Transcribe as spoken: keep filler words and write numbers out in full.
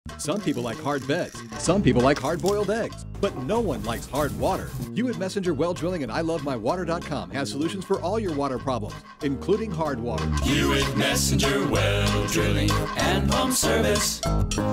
Some people like hard beds. Some people like hard-boiled eggs. But no one likes hard water. Hewitt Messenger Well Drilling and I Love My Water dot com has solutions for all your water problems, including hard water. Hewitt Messenger Well Drilling and Pump Service.